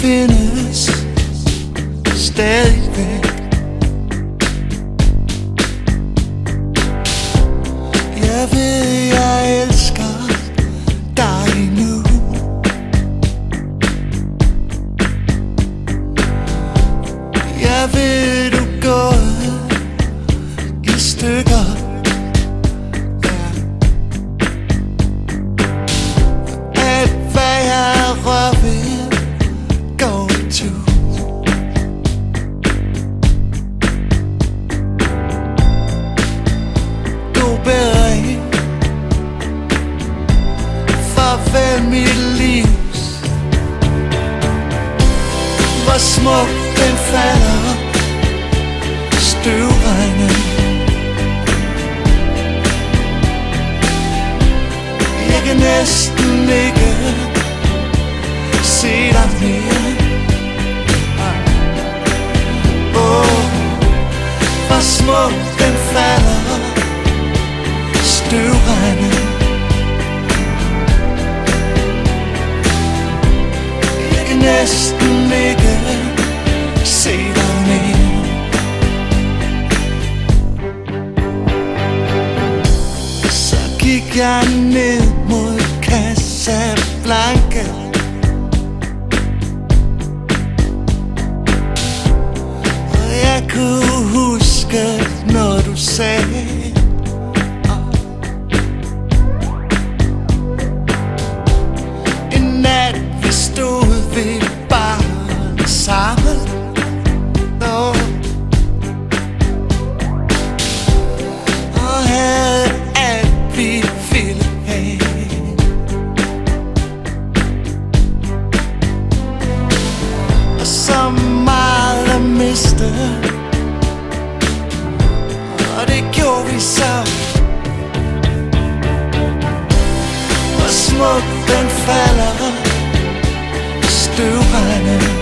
findes stadigvæk. Jeg ved, jeg elsker dig nu. Jeg ved, du er gået i stykker. Alt hvad jeg rører ved går itu. God bedring. Farvel mit livs. Hvor smuk den falder, støvregnen. Jeg kan næsten ikke se dig mere. Hvor smuk den falder, støvregnen. Jeg kan næsten ikke se dig mere. Så gik jeg ned mod Casablanca. Og jeg kunne huske, når du sagde en nat vi stod ved baren sammen. Og havde alt vi ville have. Og så meget at miste. Og det gjorde vi så. Hvor smuk den falder, støvregnen.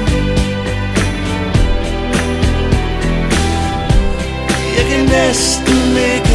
Jeg kan næsten ikke